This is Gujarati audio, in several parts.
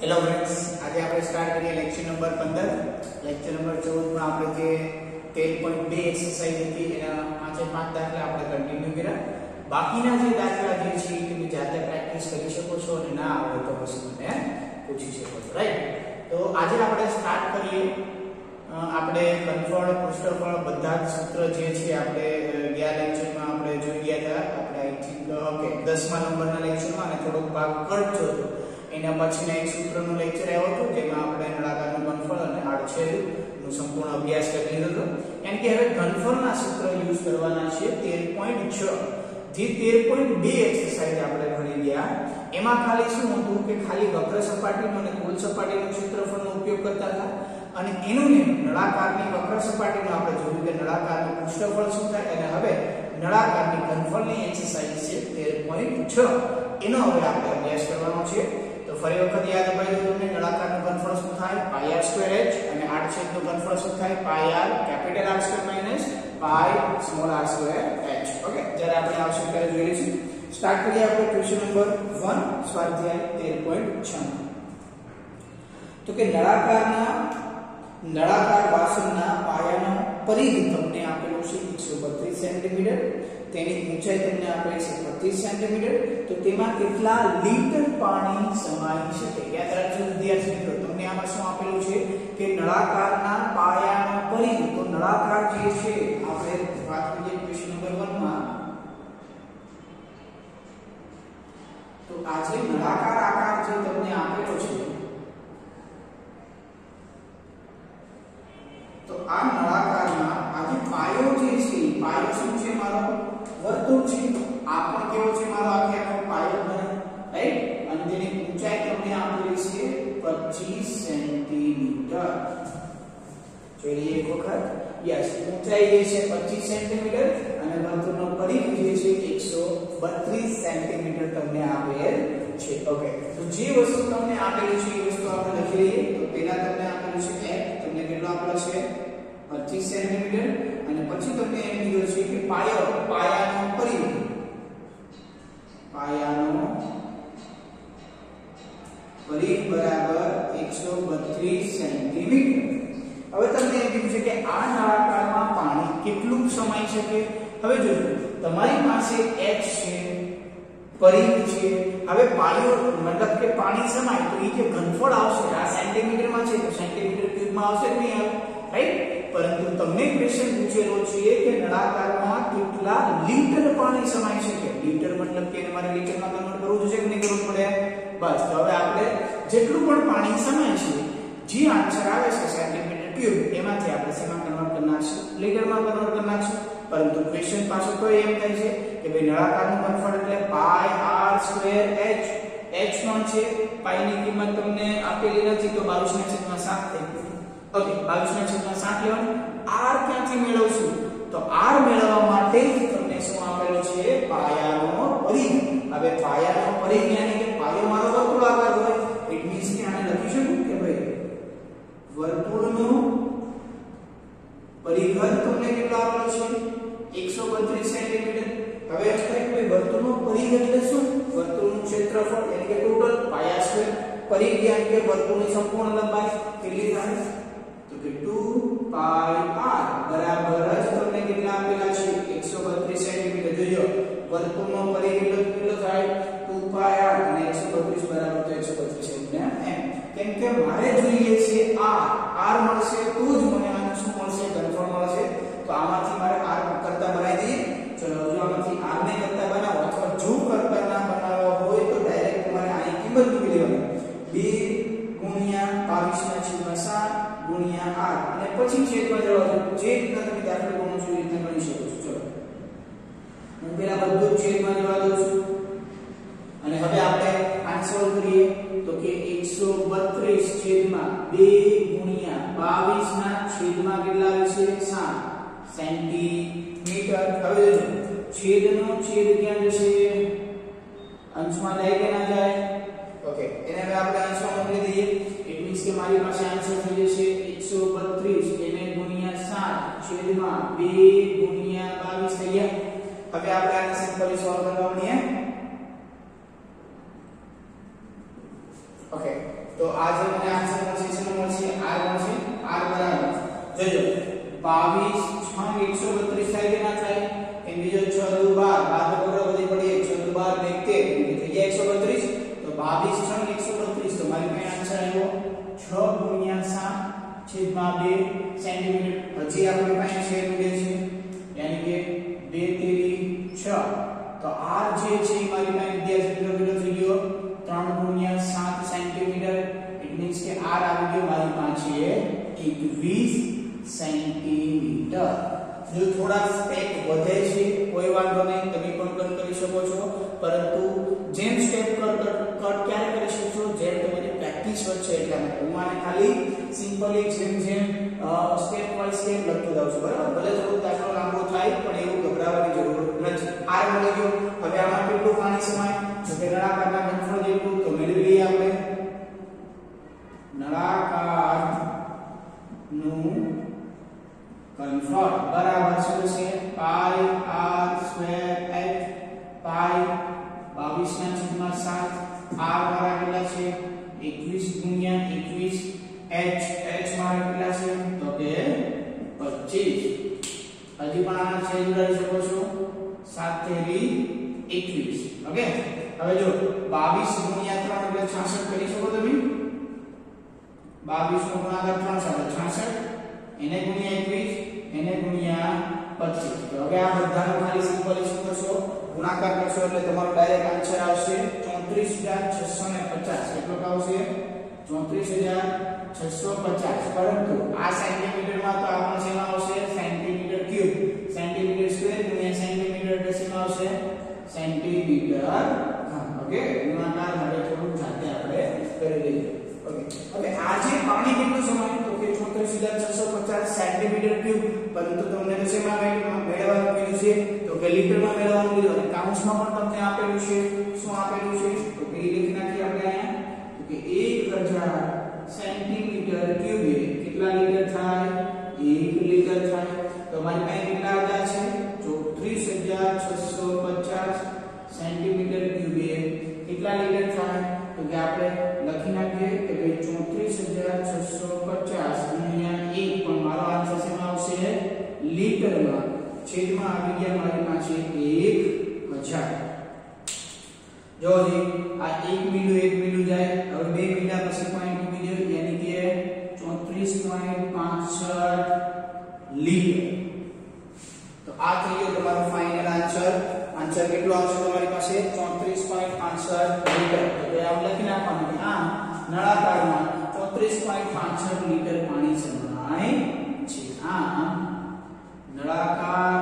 હેલો ફ્રેન્ડ્સ, આજે આપણે સ્ટાર્ટ કરીએ લેક્ચર નંબર 15. લેક્ચર નંબર 14 માં આપણે જે 13.2 એક્સરસાઇઝ હતી એના પાંચે પાંચ દાખલા આપણે કન્ટિન્યુ કર્યા. બાકીના જે દાખલા જે છે એ તમે જાતે પ્રેક્ટિસ કરી શકો છો અને ના આવે તો પછી મને પૂછી શકો છો, રાઈટ? તો આજે આપણે સ્ટાર્ટ કરીએ. આપણે ઘનફળ, પૃષ્ઠફળ બધા જ સૂત્ર જે છે આપણે ગયા લેક્ચરમાં આપણે જોઈ ગયા હતા. આપણે આઈ થિંક ઓકે 10મા નંબરના લેક્ચરમાં અને થોડોક ભાગ કરજો હતો. એના પછીના એક સૂત્રનો લેક્ચર આવ્યો હતો જેમાં આપણે નળાકારનું ઘનફળ અને આડછેદનો સંપૂર્ણ અભ્યાસ કરી લીધો હતો. એમ કે હવે ઘનફળના સૂત્ર યુઝ કરવાના છે 13.6. જે 13.2 એક્સરસાઇઝ આપણે ભણી ગયા એમાં ખાલી શું હતું કે ખાલી વક્ર સપાટીનો અને કુલ સપાટીનો ક્ષેત્રફળનો ઉપયોગ કરતા હતા. અને એનું ને નળાકારની વક્ર સપાટીનો આપણે જોયું કે નળાકારનું પૃષ્ઠફળ શું થાય અને હવે નળાકારની ઘનફળની એક્સરસાઇઝ છે 13.6. એનો હવે આપણે અભ્યાસ કરવાનો છે. તો ફરી વખત યાદ અપાઈ દો તમને. નળાકારનું ઘનફળ શું થાય? πr²h અને આડછેદનું ઘનફળ શું થાય? πr capital R² minus π small r²h. Okay, જ્યારે આપણે આવશે ત્યારે જોઈ લઈશું. સ્ટાર્ટ કરીએ આપણે ક્વેશ્ચન નંબર 1 સ્વાધ્યાય 13.6. તો કે નળાકાર વાસણના પાયાનો પરિઘ તમને આપેલો છે 132 સેન્ટીમીટર. તેની ઊંચાઈ તમને આપેલી છે 25 સેન્ટીમીટર. તો તેમાં કેટલા લીટર પાણી સમાઈ શકે? યાદ રાખજો વિદ્યાર્થી મિત્રો, તમને આમાં શું આપેલું છે કે નળાકારના પાયાનો પરિઘ. તો નળાકાર જે છે આપણે વાત કરીએ ક્વેશ્ચન નંબર 1 માં. તો આ જે નળાકાર આકાર જે તમને આપેલો છે, તો આ નળાકારમાં આ જે પાયો જે છે, પાયો શું છે? મારો વર્તુળ છે. આ પણ કેવો છે? મારો આખે આખો પાયો બને, રાઈટ? અને તેની ઊંચાઈ તમને આપેલી છે 25 સેન્ટીમીટર. જોઈ લઈએ એક વખત. યસ, ઊંચાઈ જે છે 25 સેન્ટીમીટર અને વર્તુળનો પરિઘ જે છે 132 સેન્ટીમીટર તમને આપેલ છે. ઓકે, તો જે વસ્તુ તમને આપેલી છે એ વસ્તુ આપણે લખી લઈએ. તો પહેલા તમને આપેલું છે f, તમને કેટલો આપેલો છે? 25 સેન્ટીમીટર. અને પછી તમને એમ કીધું છે કે પાયાનો પરિઘ બરાબર 132 સેન્ટીમીટર. હવે તમને એમ કીધું છે કે આ નળાકારમાં પાણી કેટલું સમાઈ શકે? હવે જોજો, તમારી પાસે h છે, પરિઘ છે. હવે પાયો મતલબ કે પાણી સમાય તો એ જે ઘનફળ આવશે આ સેન્ટીમીટરમાં છે તો સેન્ટીમીટર ક્યુબમાં આવશે કે નહીં આવે, રાઈટ? પરંતુ તમને ક્વેશ્ચન પૂછેલો છે કે નળાકારમાં કેટલા લીટર પાણી સમાઈ શકે? લીટર મતલબ કે તમારે લીટરમાં કન્વર્ટ કરવું છે કે નહીં કરવું પડે? બસ, તો હવે આપણે જેટલું પણ પાણી સમાય છે, જે આન્સર આવે છે સેન્ટીમીટર ક્યુબ, એમાંથી આપણે શેમાં કન્વર્ટ કરી નાખશું? લીટરમાં કન્વર્ટ કરી નાખશું. પરંતુ ક્વેશ્ચન પાછો તો એમ થાય છે કે ભાઈ નળાકારનું ઘનફળ એટલે πr²h. h પણ છે, પાઈ ની કિંમત તમને આપેલી નથી તો 22/7 થઈ ગયું. ઓકે, 22/7 લેવાનું. r ક્યાંથી મેળવશું? તો r મેળવવા માટે જ તમને શું આપેલો છે? પાયાનો પરિઘ. હવે પાયાનો પરિઘ યાની કે પાયો મારો વર્તુળાકાર હોય, ઇટ મીન્સ કે આને લખી શકું કે ભાઈ વર્તુળનો પરિઘ તમને કેટલો આપેલો છે? 132 સેન્ટીમીટર. હવે ભાઈ વર્તુળનો પરિઘ એટલે શું? વર્તુળનું ક્ષેત્રફળ એટલે કે ટોટલ πr². પરિઘ યાની કે વર્તુળની સંપૂર્ણ લંબાઈ કેટલી થાય? તો કે 2πr બરાબર જ તમને કેટલા આપેલા છે? 132 સેન્ટીમીટર. જોજો, વર્તુળનો પરિઘ કેટલો થાય? 2πr અને 132 બરાબર તો 132 સેન્ટીમીટર. કેમ કે મારે જોઈએ છે r મળશે તો જ મને આનું શું મળશે? ઘનફળ મળશે. તો આમાંથી મારે r કરતા બનાવી દઈએ. ચલો, જો આમાંથી r ને કરતા બનાવો અથવા જો કરતા ના બનાવવા હોય તો ડાયરેક્ટ તમારે આની કિંમત મૂકી દેવાની. 2 × 22/7 × r અને પછી છેદમાં જવા દો. જે રીતના તમે દાખલો ગણો છો એ રીતના ગણી શકો છો. ચલો, હું પહેલા બધું છેદમાં જવા દઉં છું અને હવે આપણે આ સોલ્વ કરીએ. તો કે 132 છેદમાં 2 × 22 ના છેદમાં કેટલા આવે છે? 7 સેન્ટીમીટર. હવે જોજો, છેદનો છેદ ક્યાં જશે? અંશમાં જાય કે ના જાય? ઓકે, એને હવે આપણે અંશમાં મોકલી દઈએ. ઇટ મીન્સ કે મારી પાસે આન્સર થઈ જશે 132 એને × 7 છેદમાં 2 × 22 થઈ ગયા. હવે આપણે આને સિમ્પલી સોલ્વ કરવાની છે. ઓકે, તો તો આ જે મને આન્સર મળશે શેનો મળશે r મળશે r બરાબર જોજો 22 6 132 થાય કે ના થાય એમ બીજો 6 દુ 12 બાદ કરો બધી પડી 6 દુ 12 ને 13 થઈ ગયા 132 તો 22 6 132 તો મારી પાસે આન્સર આવ્યો 6 ગુણ્યા 7 છેદમાં 2 સેન્ટીમીટર હજી આપણી પાસે છે મૂલ્ય છે યાની કે 2 તેરી 6 તો r જે છે એ મારી પાસે વિદ્યાર્થી મિત્રો થઈ ગયો 3 ગુણ્યા 7 સેન્ટીમીટર ઇટ મીન્સ કે r આવી ગયો મારી પાસે 21 સેન્ટીમીટર જો થોડા સ્ટેપ વધે છે કોઈ વાંધો નહીં તમે પણ કટ કરી શકો છો પરંતુ જેમ સ્ટેપ કટ ક્યારે કરી શકશો જેમ તમારી પ્રેક્ટિસ વધશે એટલે હું આને ખાલી સિમ્પલી જેમ સ્ટેપ બાય સ્ટેપ લખતો જાઉં છું બરાબર ભલે થોડું દાખલો લાંબો થાય પણ એવું ગભરાવાની જરૂર નથી r મળી ગયો હવે આમાં કેટલું પાણી સમાય જો કે નળાકારના ઘનફળ જેટલું તો મેળવી લઈએ આપણે નળાકાર નું ઘનફળ બરાબર શું છે pi r square h pi 22 ના છેદમાં 7 r મારા કેટલા છે 21 ગુણ્યા 21 h મારા કેટલા છે તો કે 25 હજી પણ આના છેદ ઉડાડી શકો છો 7 તેરી 21 ઓકે હવે જો 22 ગુણ્યા 3 એટલે 66 કરી શકો તમે 22 નો ગુણાકાર 3 એટલે 66 એને ગુણ્યા 21 એને ગુણ્યા 25 તો હવે આ બધાનો ખાલી સિમ્પલી શું કરશો ગુણાકાર કરશો એટલે તમારો ડાયરેક્ટ આન્સર આવશે 34650 કેટલો આવશે 34650 પરંતુ આ સેન્ટીમીટરમાં તો આપણો શેમાં આવશે સેન્ટીમીટર ક્યુબ સેન્ટીમીટર સ્ક્વેર ગુણ્યા સેન્ટીમીટર એટલે શેમાં આવશે સેન્ટીમીટર ઓકે ગુણાકાર માટે થોડું જાતે આપણે કરી લઈએ ઓકે હવે આ જે પાણી કેટલું સમાય તો કે 34650 સેન્ટીમીટર ક્યુબ પરંતુ તમને તો શેમાં મેળવવાનું કીધું છે તો કે લીટરમાં મેળવવાનું કીધું અને કાઉન્સમાં પણ તમને આપેલું છે શું આપેલું છે તો કે લખી નાખીએ આપણે અહીંયા તો કે 1000 સેન્ટીમીટર ક્યુબે કેટલા લીટર થાય 1 લીટર થાય તો અમારી પાસે કેટલા હતા છે 34650 સેન્ટીમીટર ક્યુબે કેટલા લીટર થાય તો કે આપણે લખી નાખીએ કે ભાઈ 34650 ગુણ્યા 1 પણ મારો આન્સર શેમાં આવશે લીટરમાં છેદમાં આવી ગયા મારી પાસે 1000 જો જી આ 1 મિલી જાય હવે 2 મિલા પછી પોઈન્ટ મૂકી દો યાની કે 34.65 લીટર તો આ થઈ ગયો તમારો ફાઇનલ આન્સર કેટલો આવશે તમારી પાસે 34.65 લીટર તો આમ લખી નાખવાનું કે આમ નળાકારમાં 34.65 લીટર પાણી સમાય છે આમ નળાકાર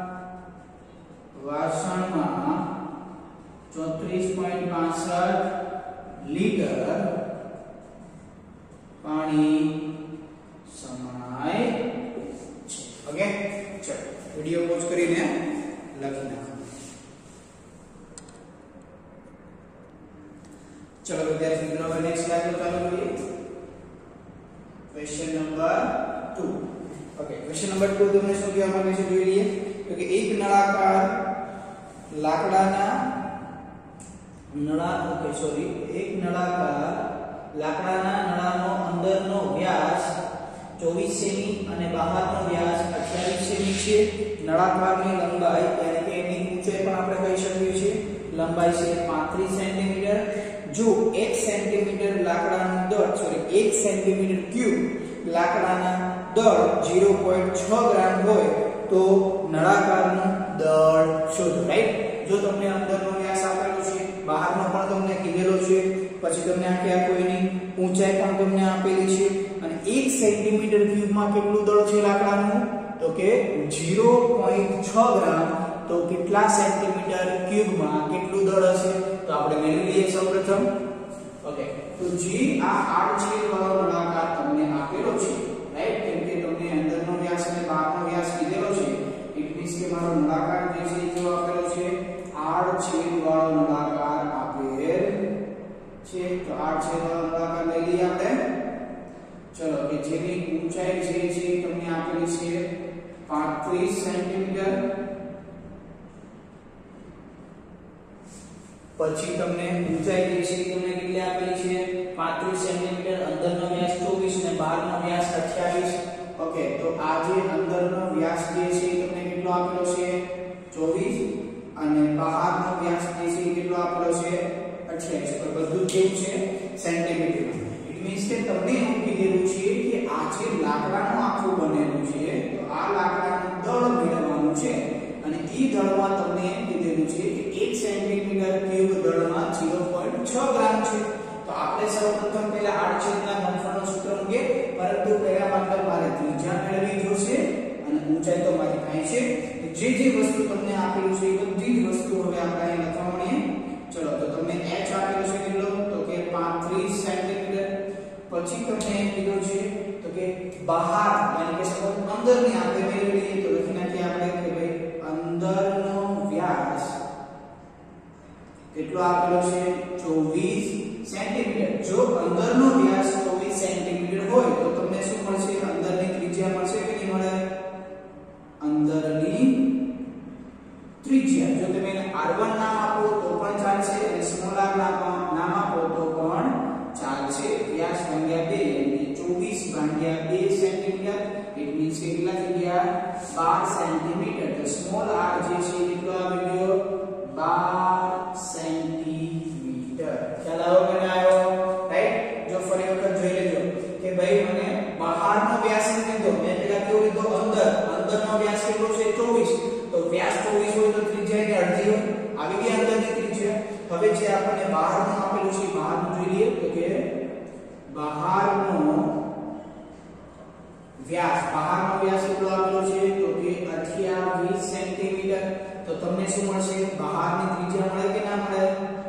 વાસણમાં 34.65 લીટર પાણી સમાય છે ઓકે ચલો વિડિયો પોઝ કરીને લખી નાખો चलो विद्यार्थी मित्रों હવે નેક્સ્ટ દાખલો ચાલુ કરીએ question number 2 okay question number 2 તમને શું કહેવા માંગે છે જોઈ લઈએ તો કે એક નળાકાર લાકડાના નળાનો અંદરનો વ્યાસ 24 સેમી અને બહારનો વ્યાસ 28 સેમી છે નળાકારની લંબાઈ એટલે કે એની ઊંચાઈ પણ આપણે કહી શકીએ છીએ લંબાઈ છે 35 સેન્ટીમીટર જો 1 સેન્ટીમીટર લાકડાનું દળ 1 સેન્ટીમીટર ક્યુબ લાકડાના દળ 0.6 ગ્રામ હોય તો નળાકારનું દળ શોધો રાઈટ જો તમને અંદરનો વ્યાસ આપેલો છે બહારનો પણ તમને કીધેલો છે પછી તમને આખો એની ઊંચાઈ પણ તમને આપેલી છે અને 1 સેન્ટીમીટર ક્યુબમાં કેટલું દળ છે લાકડાનું તો કે 0.6 ગ્રામ તો કેટલા સેન્ટીમીટર ક્યુબમાં કેટલું દળ હશે તો આપણે મેળવી લઈએ સૌપ્રથમ ઓકે તો જે આ આડછેદ વાળો નળાકાર તમને આપેલો છે રાઈટ કેમ કે તમને અંદરનો વ્યાસ અને બહારનો વ્યાસ કીધેલો છે ઇટ મીન્સ કે મારો નળાકાર જે છે એ કેવો આપેલો છે આડછેદ વાળો નળાકાર આપેલ છે તો આડછેદ વાળો નળાકાર લઈ લઈએ આપણે ચલો કે જેની ઊંચાઈ જે છે તમને આપેલી છે 35 સેન્ટીમીટર પછી તમને ઊંચાઈ જે છે તમને કેટલી આપેલી છે 35 સેન્ટીમીટર, અંદરનો વ્યાસ 24 અને બહારનો વ્યાસ 28. ઓકે, તો આ જે અંદરનો વ્યાસ જે છે તમને કેટલો આપેલો છે 24 અને બહારનો વ્યાસ જે છે કેટલો આપેલો છે 28. પર બધું કેવું છે સેન્ટીમીટરમાં. ઇટ મીન્સ કે તમને એવું કીધેલું છે કે આ જે લાકડાનું આખું બનેલું છે તો આ લાકડાનું દળ મેળવવાનું છે અને ઈ દળમાં તમને એમ કીધેલું છે કે 1 સેન્ટીમીટર ક્યુબ દળમાં 0.6 ગ્રામ છે. તો આપણે સૌપ્રથમ પહેલા આડછેદના ઘનફળનું સૂત્ર મૂકીએ, પરંતુ પહેલા માટે મારે ત્રિજ્યા મેળવવી જોશે અને ઊંચાઈ તો મારી પાસે છે. જે વસ્તુ તમને આપેલું છે એ બધી જ વસ્તુ હવે આપણે અહીં લખવા મળીએ. ચલો, તો તમને h આપેલું છે કેટલો તો કે 35 સેન્ટીમીટર. પછી તમને એમ કીધું છે તો કે બહાર એટલે કે સપોઝ અંદરની આપણે મેળવી લઈએ તો લખી નાખીએ આપણે કે ભાઈ અંદરનો વ્યાસ કેટલો આપેલો છે 24 સેન્ટીમીટર. જો અંદરનો વ્યાસ 24 સેન્ટીમીટર હોય તો તમને શું મળશે? અંદરની ત્રિજ્યા મળશે કે નહીં મળે? અંદરની ત્રિજ્યા જો તમે r1 નામ આપો તો પણ ચાલશે અને સ્મોલ r નામ આપો તો પણ ચાલશે. વ્યાસ ભાગ્યા 2 એટલે 24 ભાગ્યા 2 સેન્ટીમીટર. ઇટ મીન્સ કે કેટલા થઈ ગયા 12 સેન્ટીમીટર. તો સ્મોલ r જે છે કેટલો આવી ગયો 12 સેન્ટીમીટર. ખ્યાલ આવ્યો કે ના આવ્યો? રાઈટ. જો ફરી વખત જોઈ લેજો કે ભાઈ મને બહારનો વ્યાસ લીધો, મેં પેલા કેવો લીધો અંદરનો વ્યાસ કેટલો છે 24. તો વ્યાસ 24 હોય તો ત્રિજ્યા કે અડધી હોય, આવી ગઈ અંદરની ત્રિજ્યા. હવે જે આપણને બહારનું આપેલું છે બહારનું જોઈ લઈએ તો કે બહારનો વ્યાસ કેટલો આપેલો છે તો કે 28 સેન્ટીમીટર. તો તમને શું મળશે? બહારની ત્રિજ્યા મળે કે ના મળે?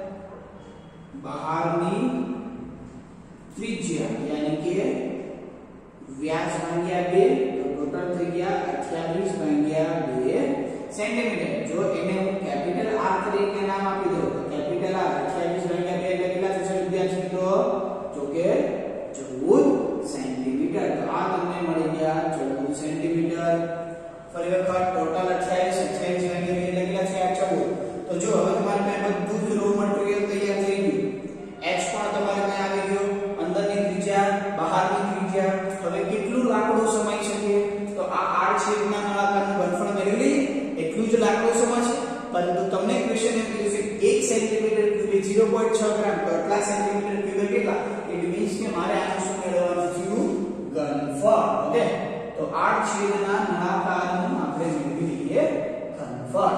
બહારની ત્રિજ્યા યાની કે વ્યાસ ભાગ્યા 2 તો ટોટલ થઈ ગયા 28 ભાગ્યા 2 સેન્ટીમીટર. જો એને હું કેપિટલ R તરીકે નામ આપી દઉં તો કેપિટલ R 28 ભાગ્યા 2 એટલે કેટલા થશે વિદ્યાર્થી મિત્રો? તો કે 14 સેન્ટીમીટર. તો આ તમને મળી ગયા 14 સેન્ટીમીટર. ફરી વખત ટોટલ 28 ભાગ્યા 2 એટલે કેટલા થયા 14. તો જો હવે તમારી પાસે બધું જ રો મટીરીયલ તૈયાર થઈ ગયું. h પણ તમારે ત્યાં આવી ગયો, અંદરની ત્રિજ્યા, બહારની ત્રિજ્યા. હવે કેટલું લાકડું સમાઈ શકે? તો આ આડછેદના નળાકારનું ઘનફળ મેળવી લઈએ એટલું જ લાકડું સમાશે. પરંતુ તમને ક્વેશ્ચન એમ કીધું છે 1 સેન્ટીમીટર ક્યુબ 0.6 ગ્રામ. તો આટલા સેન્ટીમીટર ક્યુબ કેટલા? ઇટ મીન્સ કે મારે આનું શું મેળવવાનું થયું? ઘનફળ. ઓકે, તો આડછેદના નળાકારનું આપણે મેળવી લઈએ ઘનફળ.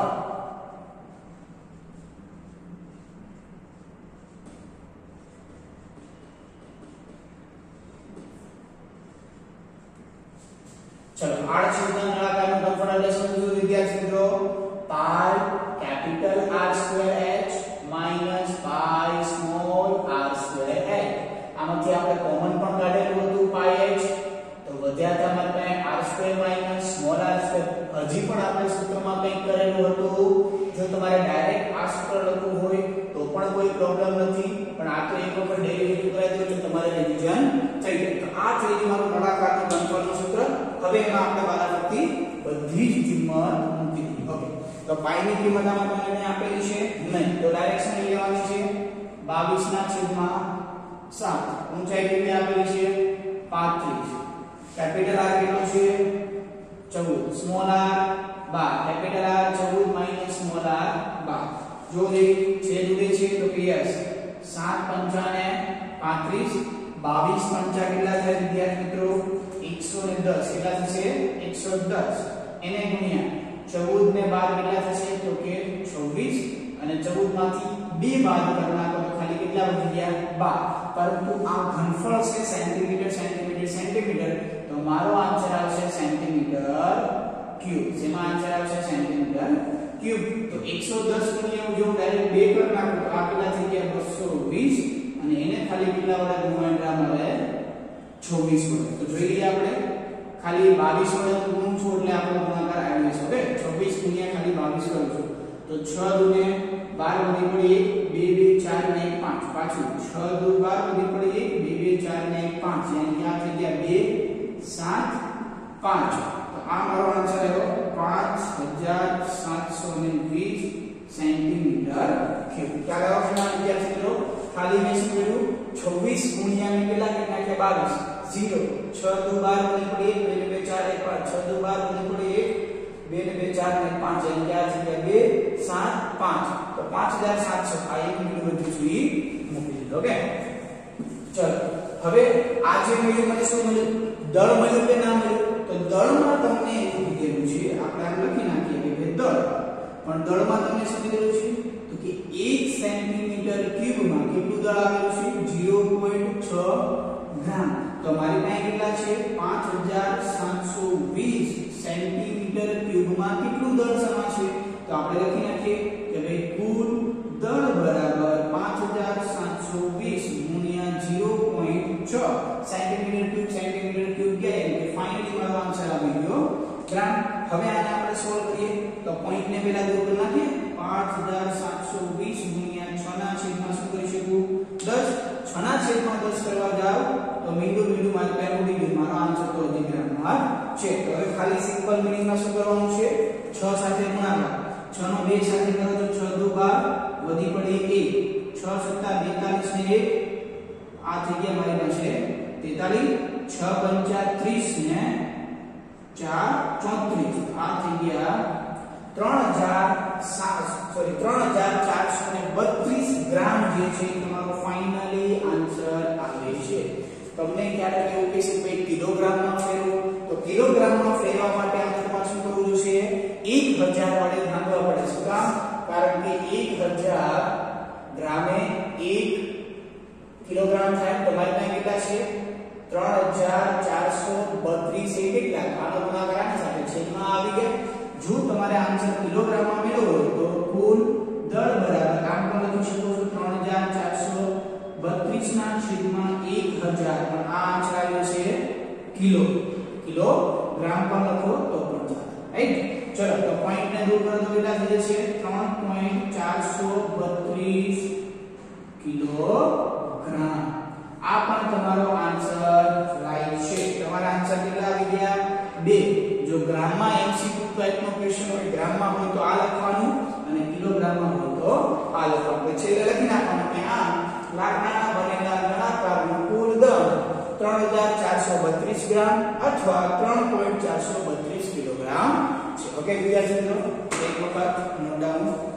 चलो आड़छेदना नळाकारનું ઘનફળ એટલે સમજો વિદ્યાર્થી મિત્રો pi capital R square h minus pi small r square h. આમાંથી આપણે કોમન પણ કાઢેલું હતું પાઈ h. તો વધ્યા તમારે પાસે r square minus small r square. હજી પણ આપણે સૂત્રમાં કંઈક કરેલું હતું. જો તમારે ડાયરેક્ટ આ સૂત્ર લખવું હોય તો પણ કોઈ પ્રોબ્લેમ નથી, પણ આ તો એક વખત ડેરિવેટિવ કરાવી દો એટલે તમારે રિવિઝન થઈ જાય. તો આ થઈ ગયું મારું નળાકારનું ઘનફળનું સૂત્ર. હવે એમાં આપણે વારાફરતી બધી જ કિંમત મૂકી દીધી. ઓકે, તો પાઈ ની કિંમત આમાં તમને આપેલી છે નહીં, તો ડાયરેક્શન લેવાની છે 22/7. ઊંચાઈ કેટલી આપેલી છે 35. કેપિટલ R કેટલો છે 14, small r 12. Capital R 14 minus small r 12. જો એ છેદ ઉડે છે તો કે યસ 7 પંચા ને 35, 22 પંચા કેટલા થાય વિદ્યાર્થી મિત્રો 110. કેટલા થશે 110. એને ગુણ્યા 14 ને 12 કેટલા થશે તો કે 26 અને 14 માંથી 2 બાદ કરનાર તો ખાલી કેટલા વધી ગયા 12. પરંતુ આ ઘનફળ છે સેન્ટીમીટર સેન્ટીમીટર સેન્ટીમીટર, તો મારો આન્સર આવશે સેન્ટીમીટર ક્યુબ. જેમાં આન્સર આવશે સેન્ટીમીટર ક્યુબ. તો 110 ગુણ્યા જો ડાયરેક્ટ 2 કર નાખો તો આ કેટલા થઈ ગયા 220 અને એને ખાલી કેટલા વડે ગુણાકાર મળે 26 વડે. તો જોઈ લઈએ આપણે ખાલી 22 વડે ગુણું છું એટલે આપણો ગુણાકાર આવી જશે. ઓકે, 26 ગુણ્યા ખાલી 22 કરું છું તો 6 દુને 12 વધી પડી 1 2 2 4 ને 1 5. પાછું 6 દુ 12 વધી પડી 1 2 2 4 ને 1 5. યાની કે આ થઈ ગયા 2 7 5. તો આ મારો આન્સર આવ્યો 5720 સેન્ટીમીટર ક્યુબ ખ્યાલ આવે છે ના વિદ્યાર્થી મિત્રો ખાલી મેં શું કર્યું 26 ગુણ્યા મેં કેટલા નાખ્યા 22 0 6 દુ 12 વળી પડે 1 2 2 4 1 5 6 દુ 12 વળી પડે 1 2 2 4 ને 5 એટલે આ જગ્યા 2 7 5 તો 5700 આ એક મિનિટ બધું જોઈ મૂકી દીધું ઓકે ચલો હવે આ જે મળ્યું મને શું મળ્યું દળ મળ્યું કે ના મળ્યું તો દળમાં તમને એવું કીધેલું છે આપણે આમ લખી નાખીએ કે દળ પણ દળમાં તમને શું કીધેલું છે તો કે 1 સેન્ટીમીટર ક્યુબમાં કેટલું દળ આવેલું છે 0.6 ગ્રામ તો મારી પાસે કેટલા છે 5720 સેન્ટીમીટર ક્યુબમાં કેટલું દળ સમા છે તો આપણે લખી નાખીએ કે ભાઈ કુલ દળ બરાબર 5720 ગુણ્યા 0.6 સેન્ટીમીટર ક્યુબ ગયા એટલે ફાઇનલી મારો આન્સર આવી ગયો ગ્રામ હવે આને આપણે સોલ્વ કરીએ તો પોઈન્ટ ને પહેલા દૂર કરી નાખીએ 5720 ગુણ્યા 6 ના છેદમાં શું કરી શકું 10 6 ના છેદમાં 10 કરવા જાવ તો મીંડું મારું પહેલું ડીગ્રી મારો આન્સર તો હજી ગ્રામમાં છે તો હવે ખાલી સિમ્પલ મીનિંગમાં શું કરવાનું છે 6 સાથે ગુણાકાર 6 નો 2 સાથે કરો તો 6 દુ 12 વધી પડી 1 6 સત્તા 42 ને 1 આ થઈ ગયા મારી પાસે 43 6 પંચા 30 ને 4 34 આ થઈ ગયા 3432 ગ્રામ જે છે તમારો ફાઇનલી આન્સર આવે છે તમને ક્યારેક એવું કહેશે ભાઈ કિલોગ્રામમાં ફેરવો તો કિલોગ્રામમાં ફેરવા માટે આપણે તમારે શું કરવું જોશે 1000 વડે ભાગવા પડે શું કામ કારણ કે 1000 ગ્રામે 1 કિલોગ્રામ થાય તો મારી પાસે કેટલા છે 3432 એ કેટલા આનો ગુણાકાર આની સાથે છેદમાં આવી ગયા જો તમારે આન્સર કિલોગ્રામમાં મેળવવો હોય તો કુલ દળ બરાબર આમ પણ લખી શકો છો 3432 ના છેદમાં 1000 પણ આ આન્સર આવ્યો છે કિલોગ્રામ પણ લખો તો પણ ચાલે રાઈટ ચલો તો પોઈન્ટ ને દૂર કરો તો કેટલા થઈ જશે 3.432 કિલોગ્રામ આ પણ તમારો આન્સર રાઈટ છે તમારા આન્સર કેટલા આવી ગયા 2 જો ગ્રામમાં MCQ ટાઈપનો ક્વેશ્ચન હોય ગ્રામમાં હોય તો આ લખવાનું અને કિલોગ્રામમાં હોય તો આ લખવાનું પછી લખી નાખવાનું કે આ લાકડાના બનેલા નળાકારનું કુલ દળ 3432 ગ્રામ અથવા 3.432 કિલોગ્રામ છે ઓકે વિદ્યાર્થી મિત્રો એક વખત નોટ ડાઉન